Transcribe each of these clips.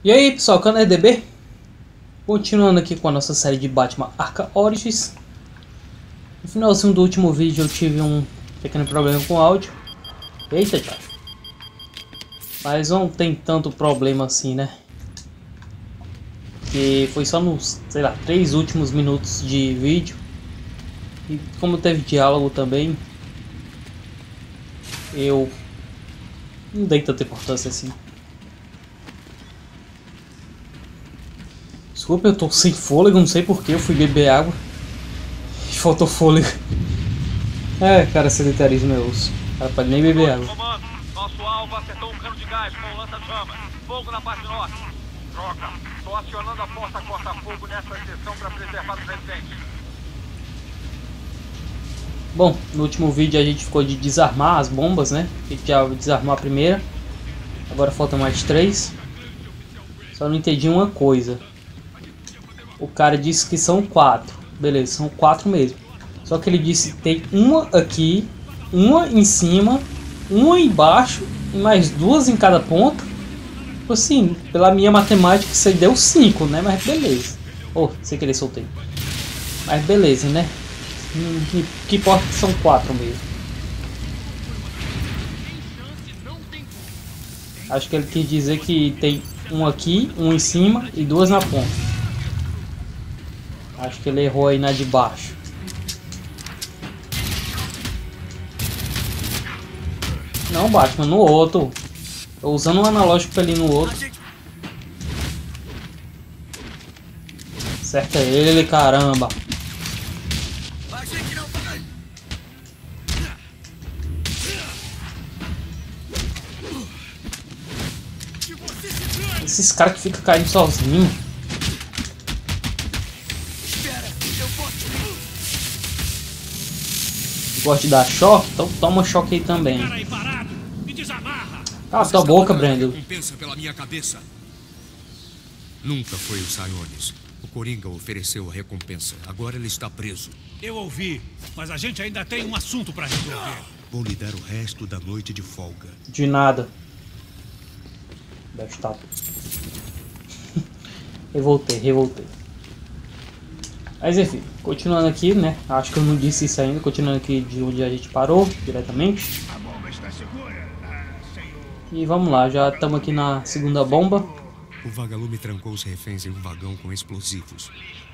E aí pessoal, canal EDB, continuando aqui com a nossa série de Batman Arkham Origins. No finalzinho do último vídeo eu tive um pequeno problema com o áudio. Eita, cara. Mas não tem tanto problema assim, né? Que foi só nos, sei lá, 3 últimos minutos de vídeo. E como teve diálogo também, eu não dei tanta importância assim. Desculpa, eu tô sem fôlego, não sei porquê, eu fui beber água e faltou fôlego. É, cara, sedentarismo é osso. O cara pode nem beber água. Comando, nosso alvo acertou um cano de gás com um lança-chama. Fogo na parte norte. Droga, tô acionando a porta corta-fogo nessa seção para preservar os reféns. Bom, no último vídeo a gente ficou de desarmar as bombas, né? A gente já desarmou a primeira. Agora faltam mais 3. Só não entendi uma coisa. O cara disse que são 4. Beleza, são 4 mesmo. Só que ele disse que tem uma aqui, uma em cima, uma embaixo e mais 2 em cada ponta. Assim, pela minha matemática isso aí deu 5, né? Mas beleza. Oh, sem querer soltei. Mas beleza, né? Que importa que são 4 mesmo. Acho que ele quis dizer que tem um aqui, um em cima e 2 na ponta. Acho que ele errou aí na de baixo. Não, Batman, no outro. Tô usando um analógico ali no outro. Acerta ele, caramba. Esses caras que ficam caindo sozinhos. Gosta de dar choque? Então toma choque aí também. Cala tua boca, Brandon. Pela minha cabeça. Nunca foi o Sionis. O Coringa ofereceu a recompensa. Agora ele está preso. Eu ouvi, mas a gente ainda tem um assunto para resolver. Vou lhe dar o resto da noite de folga. De nada. Bestado. Revoltei. Mas enfim, continuando aqui, né? Acho que eu não disse isso ainda. Continuando aqui de onde a gente parou, diretamente. A bomba está segura, senhor. E vamos lá, já estamos aqui na segunda bomba. O vagalume trancou os reféns em um vagão com explosivos.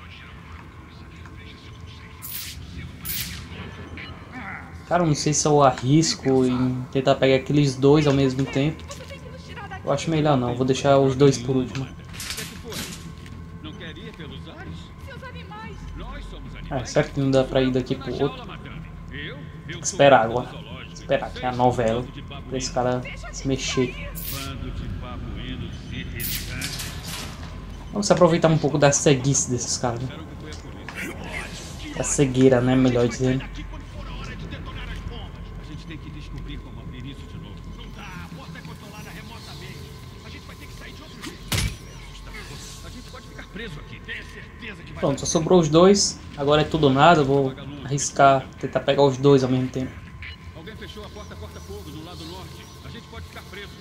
Cara, eu não sei se eu arrisco em tentar pegar aqueles 2 ao mesmo tempo. Eu acho melhor não, vou deixar os 2 por último. Será que não dá pra ir daqui pro outro? Tem que esperar agora. Esperar que é a novela. Pra esse cara se mexer. Vamos aproveitar um pouco da ceguice desses caras, né? Da cegueira, né? Melhor dizendo. Pronto, só sobrou os 2. Agora é tudo ou nada. Vou arriscar, tentar pegar os 2 ao mesmo tempo. Alguém fechou a porta corta-fogo do lado norte. A gente pode ficar preso.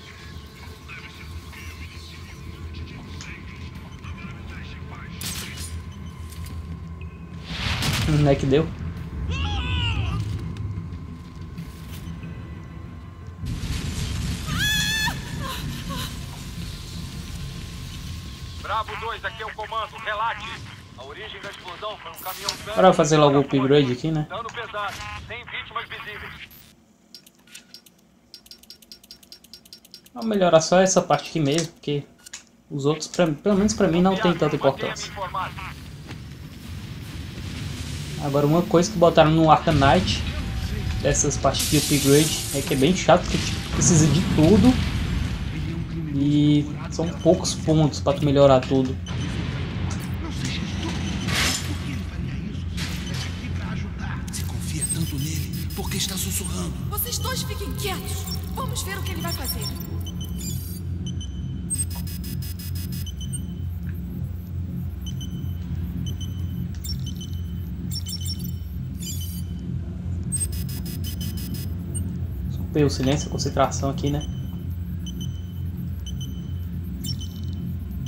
Não é que deu? Bravo 2, aqui é o comando. Relate. A origem da explosão foi um caminhão tanque. Bora fazer logo o upgrade aqui, né? Dano pesado, sem vítimas visíveis. Vamos melhorar só essa parte aqui mesmo, porque os outros, pelo menos pra mim, não tem tanta importância. Agora uma coisa que botaram no Arkham Knight, dessas partes de upgrade, é que é bem chato, porque precisa de tudo. E são poucos pontos pra tu melhorar tudo. Você confia tanto nele? Por que está sussurrando? Vocês dois fiquem quietos. Vamos ver o que ele vai fazer. Desculpei o silêncio, a concentração aqui, né?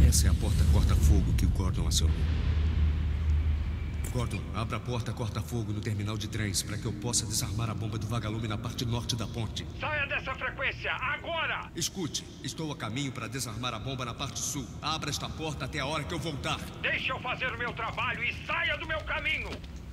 Essa é a porta corta-fogo que o Gordon acionou. Gordon, abra a porta corta-fogo no terminal de trens para que eu possa desarmar a bomba do vagalume na parte norte da ponte. Saia dessa frequência, agora! Escute, estou a caminho para desarmar a bomba na parte sul. Abra esta porta até a hora que eu voltar. Deixe eu fazer o meu trabalho e saia do meu caminho!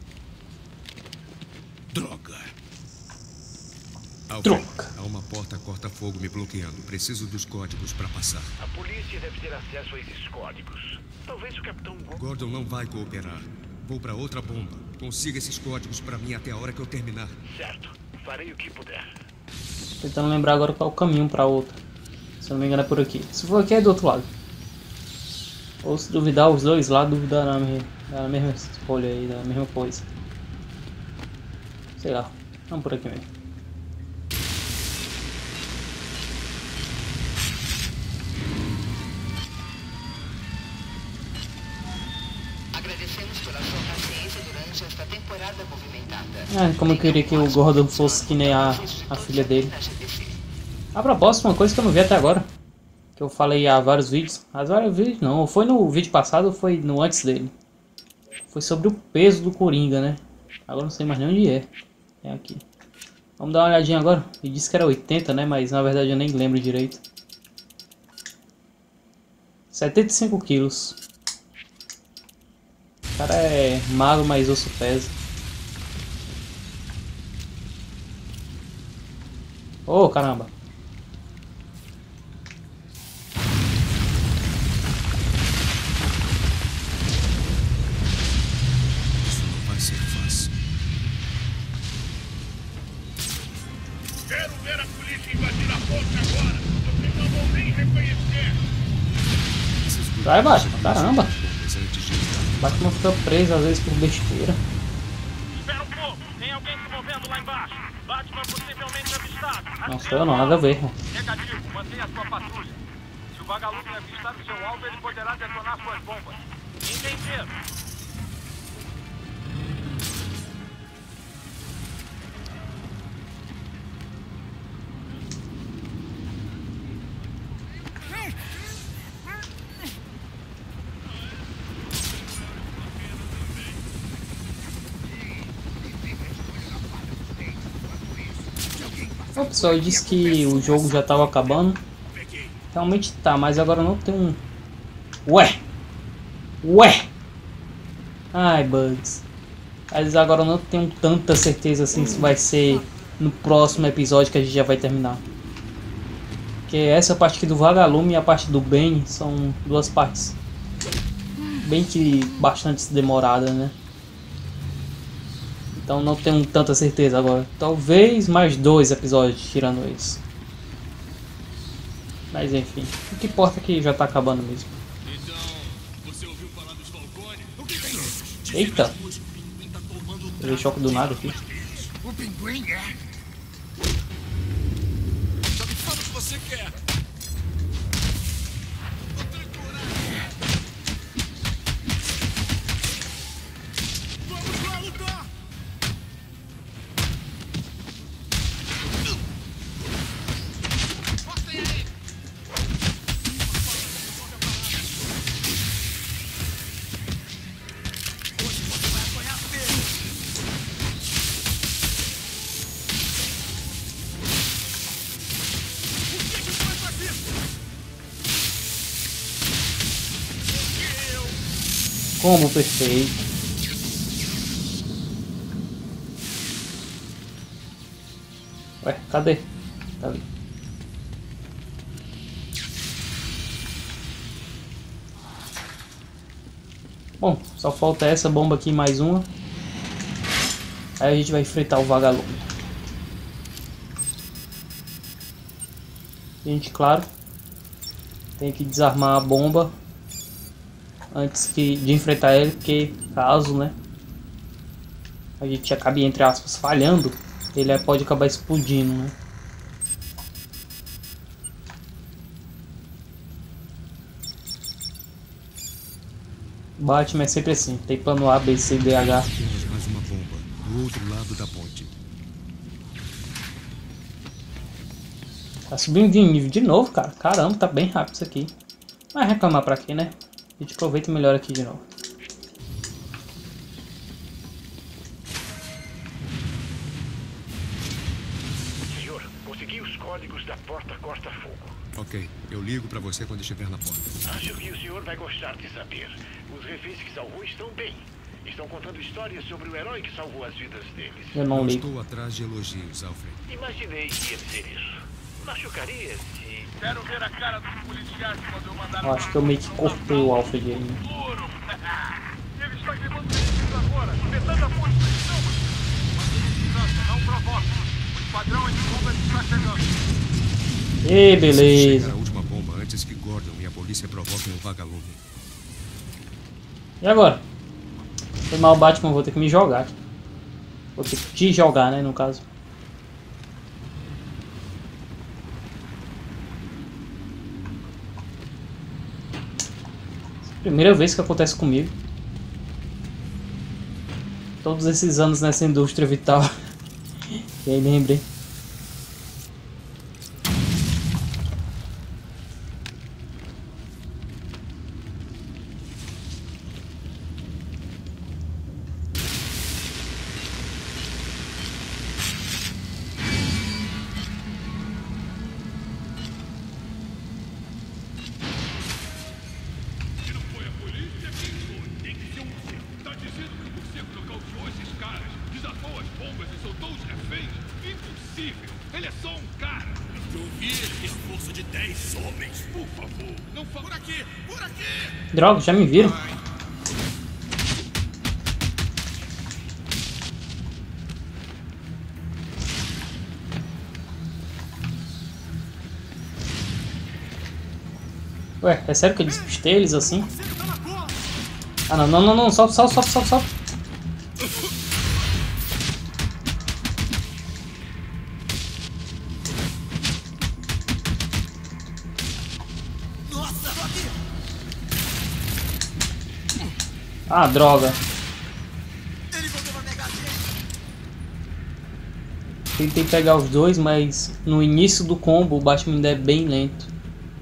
Droga! Alfred, Droga! há uma porta corta-fogo me bloqueando. Preciso dos códigos para passar. A polícia deve ter acesso a esses códigos. Talvez o Capitão Gordon não vai cooperar. Vou para outra bomba. Consiga esses códigos para mim até a hora que eu terminar. Certo, farei o que puder. Tentando lembrar agora qual é o caminho pra outra. Se eu não me engano é por aqui. Se for aqui é do outro lado. Ou se duvidar os dois lados, duvidar na mesma escolha aí, da mesma coisa. Sei lá. Vamos por aqui mesmo. Agradecemos pela sua paciência durante esta temporada movimentada. Como eu queria que o Gordon fosse que nem a filha dele. A propósito, uma coisa que eu não vi até agora. Que eu falei há vários vídeos. Há vários vídeos não. Ou foi no vídeo passado ou foi no antes dele. Foi sobre o peso do Coringa, né? Agora não sei mais nem onde é. É aqui. Vamos dar uma olhadinha agora. Ele disse que era 80, né? Mas na verdade eu nem lembro direito. 75 quilos. O cara é magro, mas osso pesa. Oh, caramba. Isso não vai ser fácil. Quero ver a polícia invadir a porta agora! Vocês não vão nem reconhecer! Vai, Batman. Caramba. Mas antes de entrar, Batman fica preso às vezes por besteira. Espera um pouco! Tem alguém se movendo lá embaixo! Batman possivelmente avistado! Não sei eu não, nada a ver, irmão. Negativo, mantenha a sua patrulha. Se o vagalume avistar o seu alvo, ele poderá detonar suas bombas. Entendido? O pessoal disse que o jogo já estava acabando. Realmente tá, mas agora não tem um... Ué! Ai, bugs. Mas agora eu não tenho tanta certeza assim se vai ser no próximo episódio que a gente já vai terminar. Porque essa parte aqui do vagalume e a parte do Ben são duas partes bem que bastante demoradas, né? Então não tenho tanta certeza agora. Talvez mais 2 episódios tirando isso. Mas enfim, o que importa é que já tá acabando mesmo. Então, você ouviu falar dos Falcone? O que tem? Eita! Levei choque do nada aqui. O pinguim é. Só me fala o que você quer. Vamos lá lutar! Mostra aí! Hoje você vai apanhar feio! O que que vai fazer? Combo perfeito. Ué, cadê? Tá ali. Bom, só falta essa bomba aqui, mais uma. Aí a gente vai enfrentar o vagalume. A gente, claro, tem que desarmar a bomba antes de enfrentar ele, porque caso, né, a gente acabe, entre aspas, falhando, ele pode acabar explodindo, né? Batman é sempre assim, tem plano A, B, C, D, H. temos mais uma bomba do outro lado da ponte. Tá subindo de nível de novo, cara. Caramba, tá bem rápido isso aqui. Mas reclamar pra quê, né? A gente aproveita e melhora aqui de novo. Senhor, consegui os códigos da porta corta-fogo. Ok, eu ligo pra você quando estiver na porta. Acho que o senhor vai gostar de saber. Os reféns que salvou estão bem. Estão contando histórias sobre o herói que salvou as vidas deles. Eu não ligo. Estou atrás de elogios, Alfred. Imaginei que ia dizer isso. Machucaria se... Quero ver a cara dos policiais quando eu mandar... Eu acho que eu meio que cortei o Alfred aí. Né? Ele está queimando veículos agora, metade a ponte de chamas. Mantenha distância, não provoque. O esquadrão de bombas está chegando. E beleza. Chegar a última bomba antes que Gordon e a polícia provoquem o vagalume. E agora? Foi mal, Batman, vou ter que me jogar. Vou ter que te jogar, né, no caso. Primeira vez que acontece comigo. Todos esses anos nessa indústria vital. E aí lembrei. Ele é só um cara. Eu vi ele ter força de 10 homens. Por favor, não fala. Por aqui, por aqui. Droga, já me viram. Ué, é sério que eu despistei eles assim? Ah, não, não, não, não, sobe, sobe, sobe, sobe, sobe. Ah, droga. Tentei pegar os dois, mas no início do combo o Batman ainda é bem lento.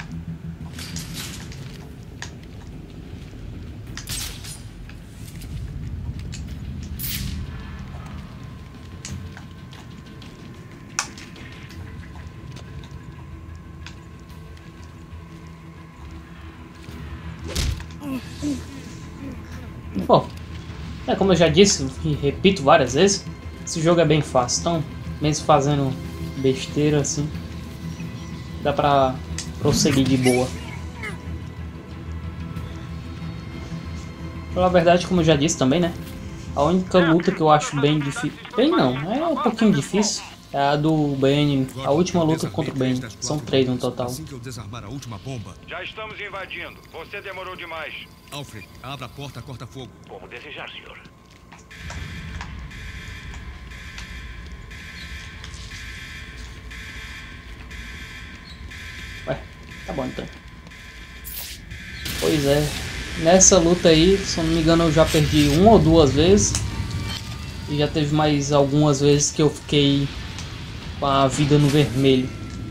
Bom, como eu já disse e repito várias vezes, esse jogo é bem fácil, então mesmo fazendo besteira assim, dá pra prosseguir de boa. Pela verdade, como eu já disse também, né, a única luta que eu acho bem difícil, bem não, é um pouquinho difícil, é a do Bane, a última luta contra o Bane. São 3 no total. Assim que eu desarmar a última bomba. Já estamos invadindo. Você demorou demais. Alfred, abra a porta corta-fogo. Como desejar, senhor. Ué, tá bom então. Pois é, nessa luta aí, se eu não me engano, eu já perdi 1 ou 2 vezes. E já teve mais algumas vezes que eu fiquei com a vida no vermelho.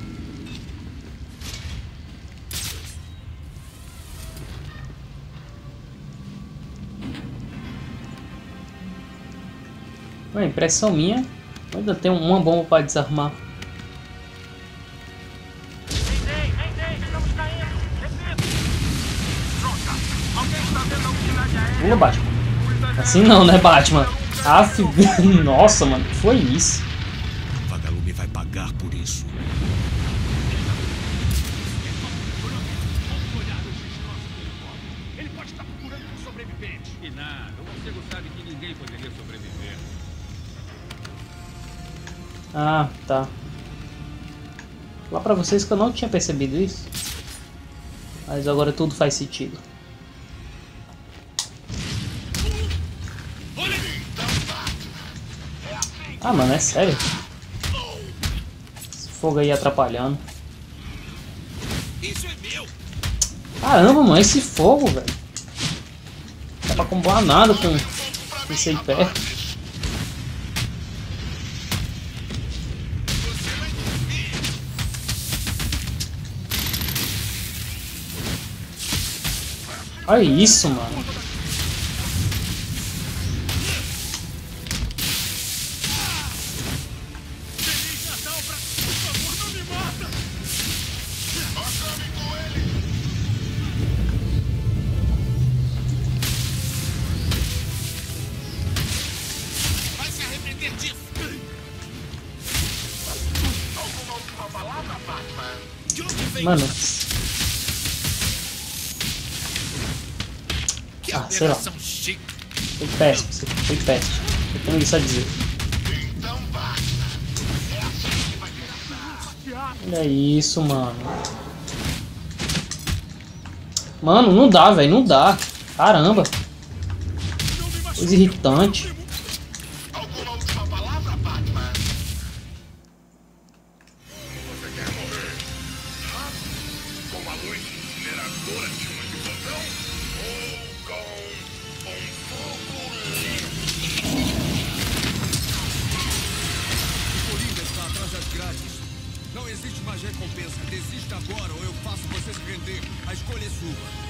Uma impressão minha, ainda tem uma bomba para desarmar. Pula, Batman. Assim não, né, Batman? Aff, nossa, mano, que foi isso? O vagalume vai pagar por isso. Ele pode estar procurando um sobrevivente. E nada, o morcego sabe que ninguém poderia sobreviver. Ah, tá. Lá pra vocês que eu não tinha percebido isso. Mas agora tudo faz sentido. Ah, mano, é sério? Esse fogo aí atrapalhando. Caramba, mano, esse fogo, velho. Não dá pra combar nada com isso aí perto. Olha isso, mano. Feliz Natal pra... Por favor, não me mata! Vai se arrepender disso! Alguma última palavra, Batman? De onde vem Mano. que Ah, sei lá. aberração chique? Foi péssimo, foi péssimo. Eu tenho isso a dizer. Então, Batman. É assim que vai começar. Olha isso, mano. Mano, não dá, velho. Não dá. Caramba. Coisa irritante. Alguma última palavra, Batman? Você quer morrer? Com a luz incineradora de uma explosão? Ou com um fogo limpo? Coringa está atrás das grades. Não existe mais recompensa. Desista agora ou eu faço você se render. A escolha é sua.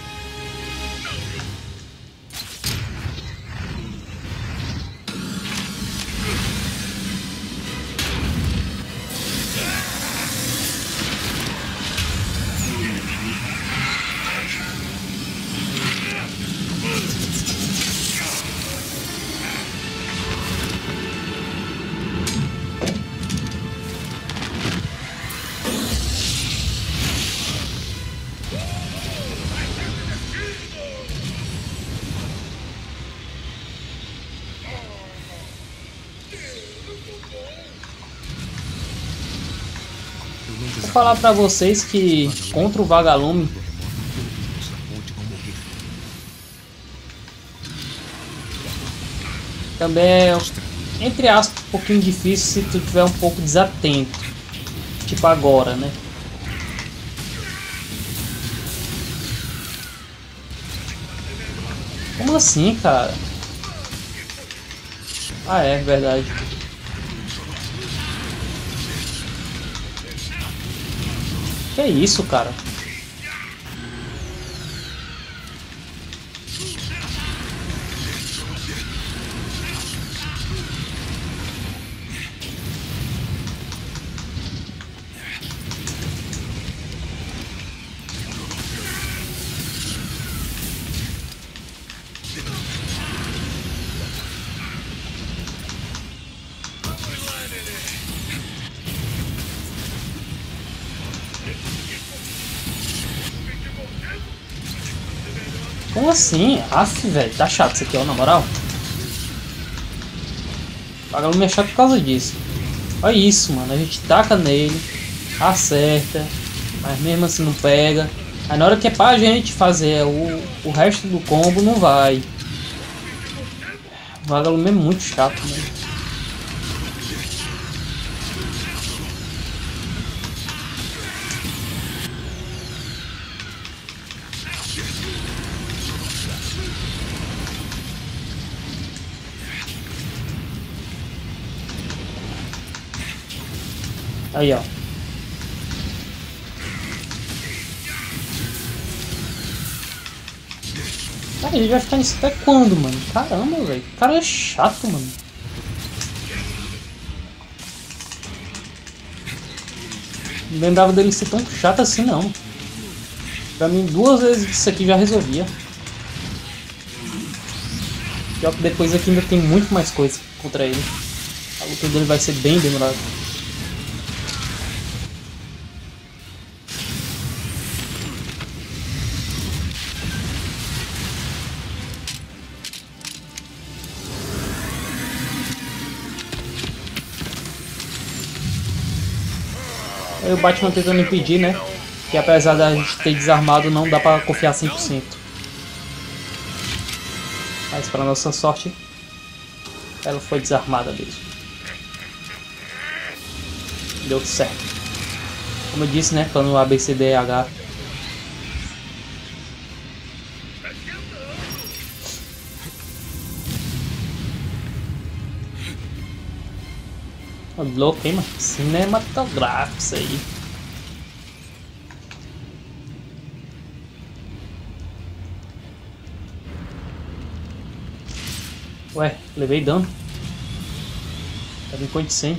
Vou falar pra vocês que contra o Vagalume também é, entre aspas, um pouquinho difícil se tu tiver um pouco desatento. Tipo agora, né? Como assim, cara? Ah, é verdade. Que é isso, cara? Como assim? Aff, velho, tá chato isso aqui, ó, na moral. O Vagalume é chato por causa disso. Olha isso, mano, a gente taca nele, acerta, mas mesmo assim não pega. Aí na hora que é pra gente fazer o resto do combo, não vai. O Vagalume é muito chato, mano. Aí, ó. Cara, ele vai ficar nisso até quando, mano? Caramba, velho. O cara é chato, mano. Não lembrava dele ser tão chato assim, não. Pra mim, 2 vezes isso aqui já resolvia. Pior que depois aqui ainda tem muito mais coisa contra ele. A luta dele vai ser bem demorada. Aí o Batman tentando impedir, né? Que apesar da gente ter desarmado, não dá pra confiar 100%. Mas pra nossa sorte, ela foi desarmada mesmo. Deu certo. Como eu disse, né? Plano ABCDH. Louco, hein, mano? Cinematográfico isso aí. Ué, levei dano. Tava em point 100.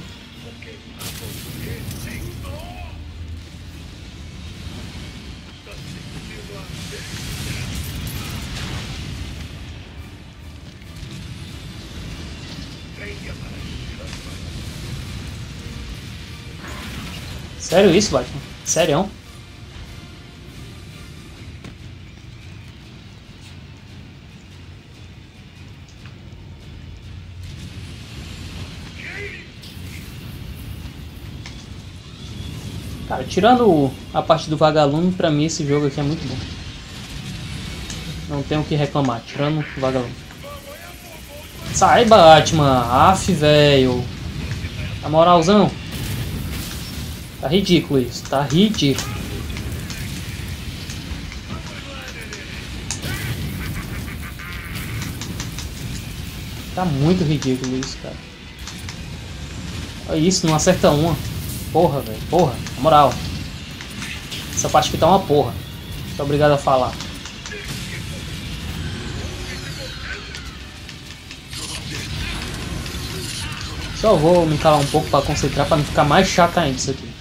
Sério isso, Batman? Sério? Cara, tirando a parte do vagalume, pra mim esse jogo aqui é muito bom. Não tenho o que reclamar, tirando o vagalume. Sai, Batman! Aff, velho! Na moralzão! Tá ridículo isso, tá ridículo. Tá muito ridículo isso, cara. Olha isso, não acerta uma. Porra, velho, porra, na moral. Essa parte aqui tá uma porra. Tô obrigado a falar. Só vou me calar um pouco pra concentrar, pra não ficar mais chato ainda isso aqui.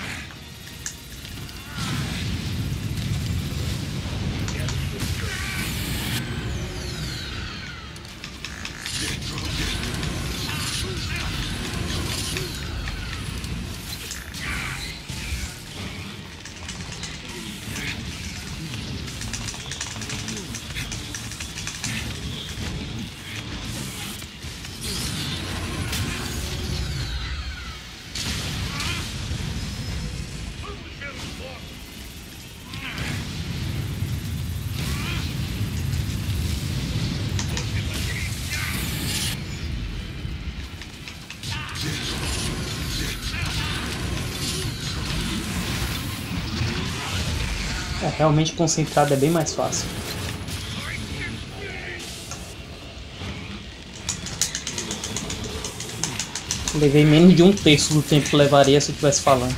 É, realmente concentrado é bem mais fácil. Levei menos de 1/3 do tempo que levaria se eu estivesse falando.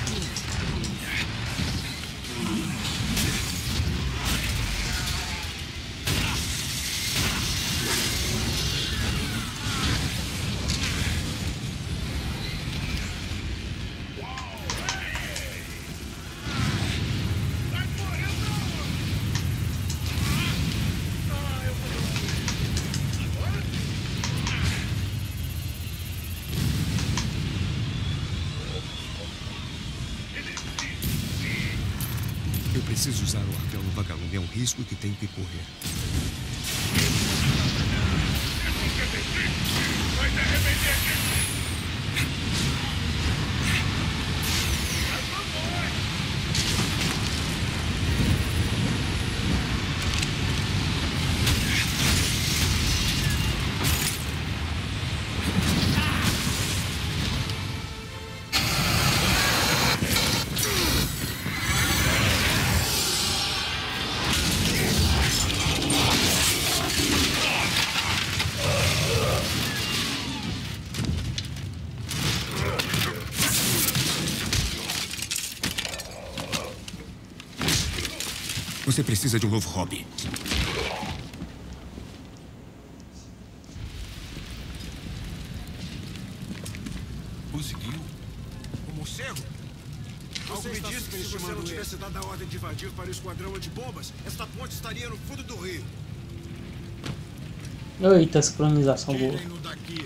Eu preciso usar o arpão no vagalume. É um risco que tenho que correr. Você precisa de um novo hobby. Conseguiu? O morcego? Algo me disse que se você não tivesse dado a ordem de invadir para o esquadrão antibombas, esta ponte estaria no fundo do rio. Eita, sincronização boa. Tirem-no daqui.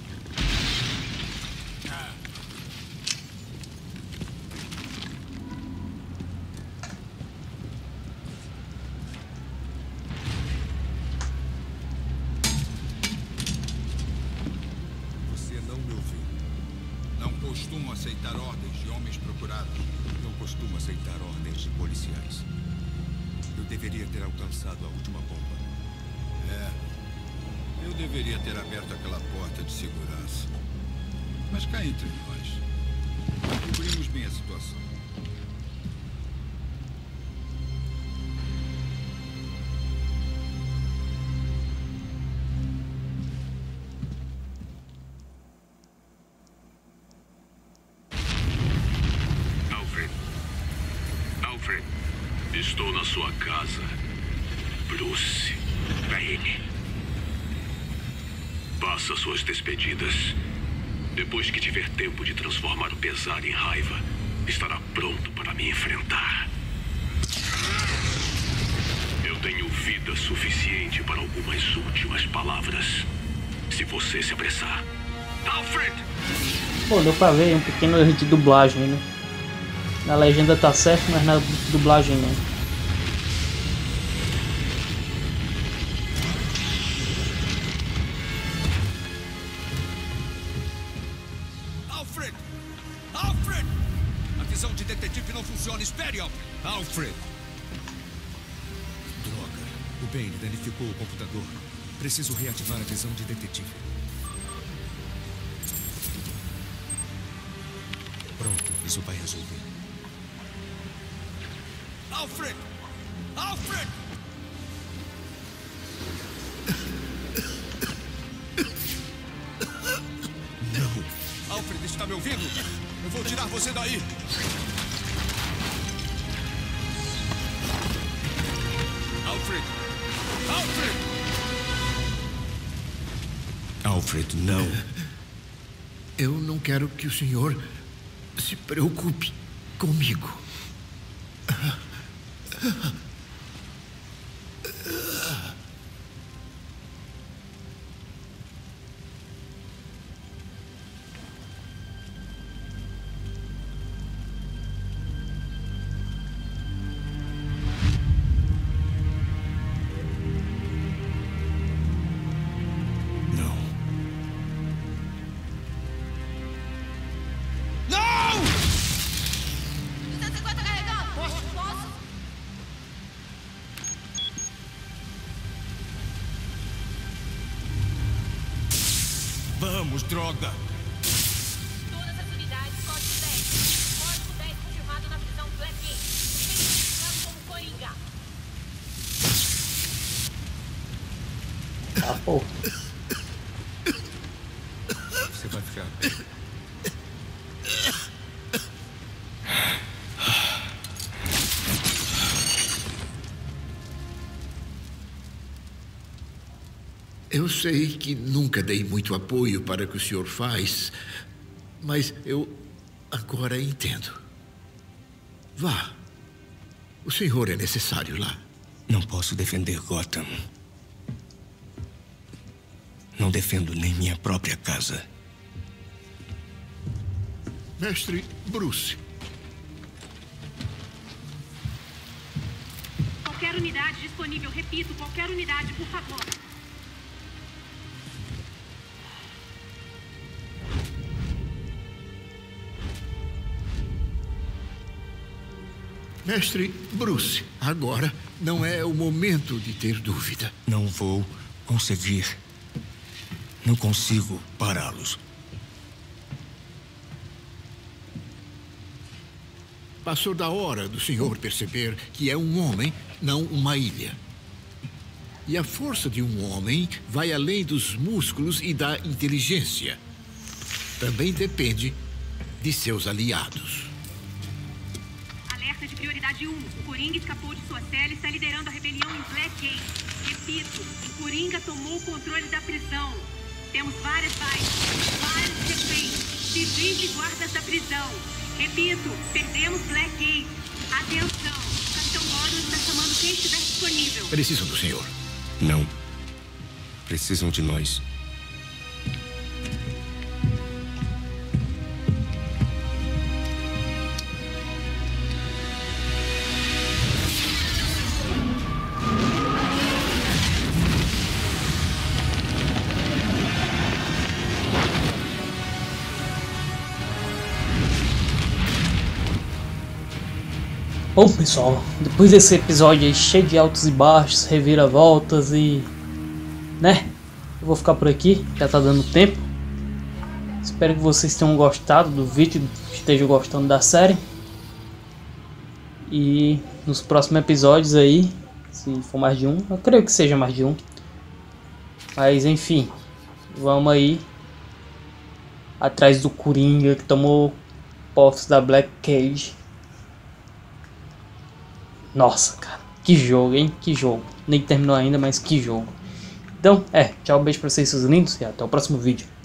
Costumo aceitar ordens de homens procurados. Não costumo aceitar ordens de policiais. Eu deveria ter alcançado a última bomba. Eu deveria ter aberto aquela porta de segurança. Mas cá entre nós, cobrimos bem a situação. Estou na sua casa. Bruce Wayne. Faça suas despedidas. Depois que tiver tempo de transformar o pesar em raiva, estará pronto para me enfrentar. Eu tenho vida suficiente para algumas últimas palavras. Se você se apressar. Alfred! Bom, deu pra ver um pequeno erro de dublagem, né? Na legenda tá certo, mas na dublagem não. Alfred! Alfred! A visão de detetive não funciona. Espere, Alfred! Droga. O Bane danificou o computador. Preciso reativar a visão de detetive. Pronto, isso vai resolver. Alfred! Alfred! Não! Alfred, está me ouvindo? Eu vou tirar você daí! Alfred! Alfred! Alfred, não! Eu não quero que o senhor se preocupe comigo. Vamos, droga! Todas as unidades, código 10. Código 10 confirmado na prisão Blackgate. Identificado como Coringa. Ah, pô. Você vai ficar. Eu sei que nunca dei muito apoio para o que o senhor faz, mas eu agora entendo. Vá. O senhor é necessário lá. Não posso defender Gotham. Não defendo nem minha própria casa. Mestre Bruce. Qualquer unidade disponível. Repito, qualquer unidade, por favor. Mestre Bruce, agora não é o momento de ter dúvida. Não vou conseguir. Não consigo pará-los. Passou da hora do senhor perceber que é um homem, não uma ilha. E a força de um homem vai além dos músculos e da inteligência. Também depende de seus aliados. De prioridade 1. O Coringa escapou de sua cela e está liderando a rebelião em Blackgate. Repito, o Coringa tomou o controle da prisão. Temos várias baixas, vários reféns, civis e guardas da prisão. Repito, perdemos Blackgate. Atenção, o Capitão Gordon está chamando quem estiver disponível. Precisam do senhor. Não. Precisam de nós. Bom, pessoal, depois desse episódio aí cheio de altos e baixos, reviravoltas e... né? Eu vou ficar por aqui, já tá dando tempo. Espero que vocês tenham gostado do vídeo, estejam gostando da série. E nos próximos episódios aí, se for mais de um, eu creio que seja mais de um. Mas enfim, vamos aí atrás do Coringa que tomou posse da Blackgate. Nossa, cara, que jogo, hein? Que jogo. Nem terminou ainda, mas que jogo. Então, tchau, beijo pra vocês, seus lindos, e até o próximo vídeo.